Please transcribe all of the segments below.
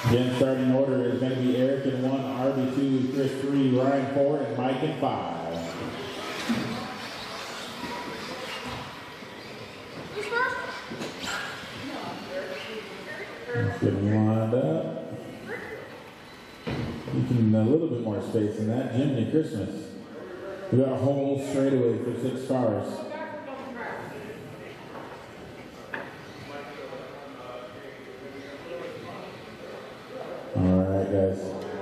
Again, starting order is going to be Eric in 1, RB 2, Chris 3, Ryan 4, and Mike in 5. Getting lined up. You can a little bit more space than that. Jiminy Christmas. We got a whole straightaway for 6 cars. Alright, guys.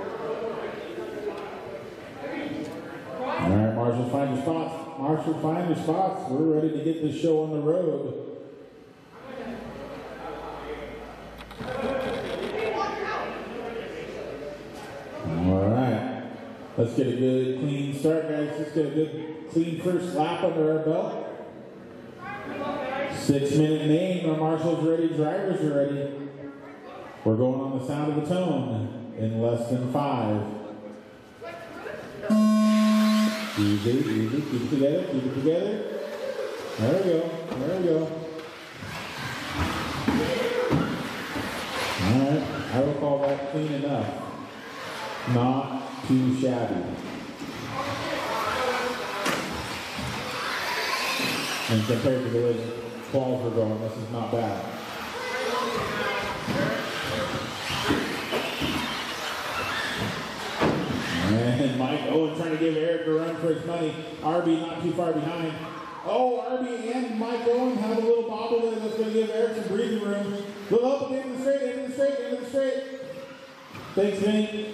Alright, Marshall, find your spots. Marshall, find your spots. We're ready to get this show on the road. Alright. Let's get a good, clean start, guys. Let's get a good, clean first lap under our belt. 6-minute main. Our Marshall's ready. Drivers are ready. We're going on the sound of the tone in less than 5. Easy, easy. Keep it together. Keep it together. There we go. There we go. All right. I will call that clean enough. Not too shabby. And compared to the way the balls are going, this is not bad. And Mike Owen trying to give Eric a run for his money. RB not too far behind. Oh, RB and Mike Owen have a little bobble there that's going to give Eric some breathing room. Little up at the end of the straight, end of the straight, end of the straight. Thanks, Vinny.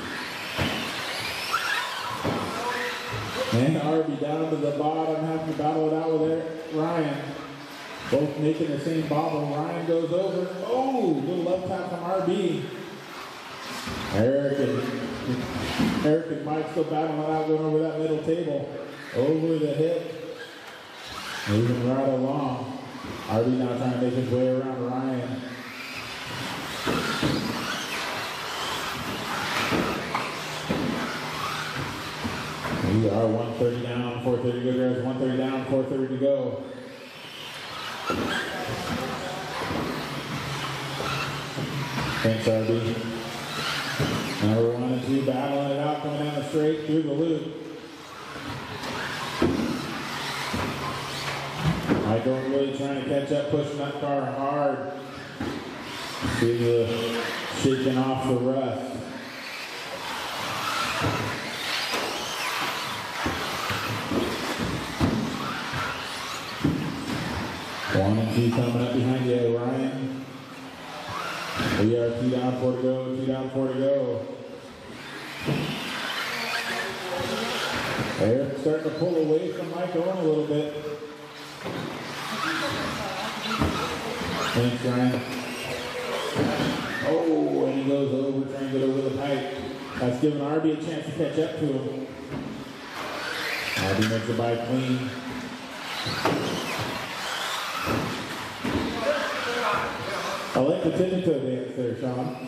And RB down to the bottom, having to battle it out with Eric. Ryan. Both making the same bobble. Ryan goes over. Oh, little left tap from RB. Eric and Mike still battling it out, going over that middle table. Over the hip. Moving right along. RB now trying to make his way around Ryan. We are 130 down, 430 to go, guys. 130 down, 430 to go. Thanks, RB. Number 1 and 2 battling it out, coming down the straight through the loop. Michael really trying to catch up, pushing that car hard. See the shaking off the rust. One and 2 coming up behind you, Ryan. We are 2 down, 4 to go, 2 down, 4 to go. Eric starting to pull away from Mike Owen a little bit. Thanks, Ryan. Oh, and he goes over, trying to get over the pipe. That's giving RB a chance to catch up to him. RB makes the bike clean. I like the tippy toe dance there, Sean.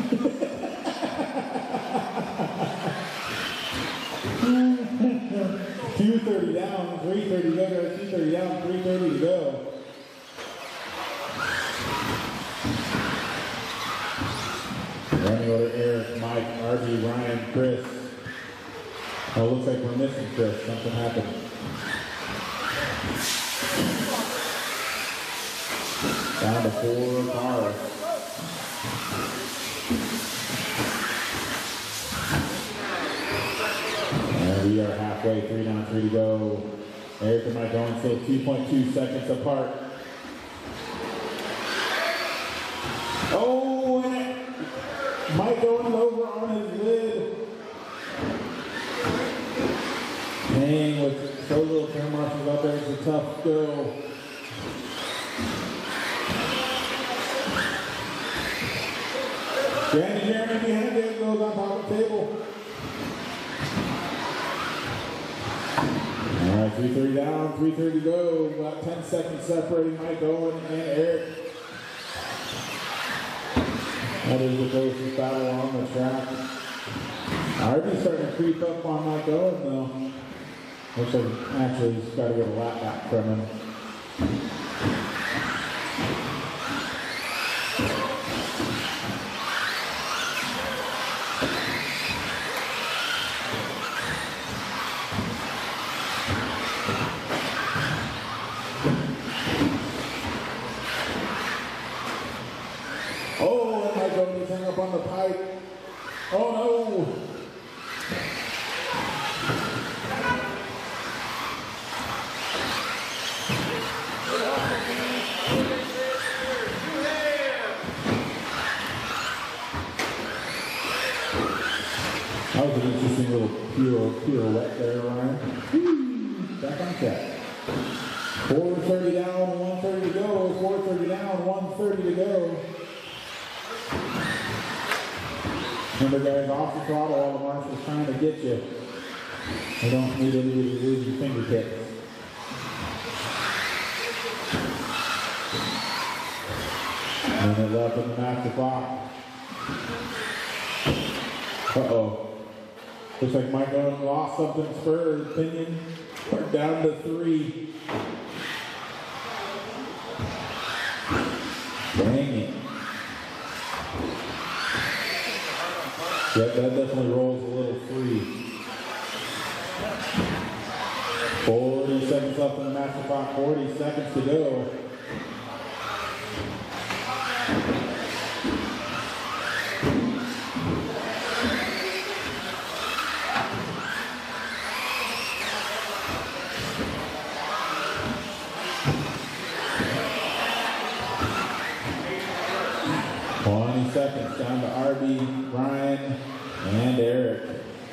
230 down, 330 to go, guys. 230 down, 330 to go. Running order: Eric, Mike, RB, Ryan, Chris. Oh, looks like we're missing Chris. Something happened. Down to 4 cars. And we are halfway, 3 down, 3 to go. Eric and Mike Owen still 2.2 seconds apart. Oh, and Mike Owen over on his lid. Dang, with so little turn marshals out there, it's a tough go. Jeremy behind it, goes on top of the table. All right, 330 down, 330 to go. About 10 seconds separating Mike Owen and Eric. That is the closest battle on the track. RB's starting to creep up on Mike Owen, though. Looks like actually he's got to get a lap back from him. Oh, and Mike Owen's hung up on the pipe. Oh no! That was an interesting little pirouette there, Ryan. Back on track. 4:30 down, 1:30 to go. 4:30 down, 1:30 to go. Remember, guys, off the throttle while the marshal's trying to get you. They don't need anybody to lose your fingertips. Minute left in the master clock. Uh-oh. Looks like Mike Owen lost something, spur his opinion. We're down to 3. Dang it. Yep, that definitely rolls a little free. 40 seconds left in the master clock, 40 seconds to go. Seconds down to RB, Ryan, and Eric.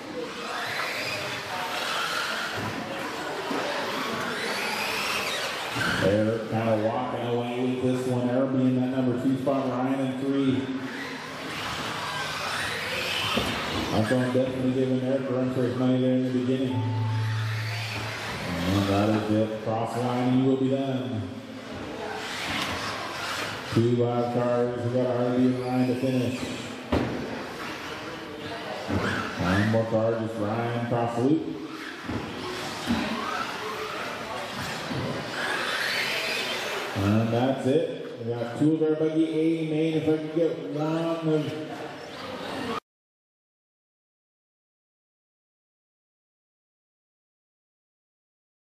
Eric kind of walking away with this one. Eric being that number 2 spot, Ryan in 3. I'm definitely giving Eric a run for his money there in the beginning. And that is it. Cross the line and you will be done. 2 wild cars, we got RB and Ryan to finish. 1 more car, just Ryan across the loop. And that's it. We got 2 of our Buggy A main. If I can get one of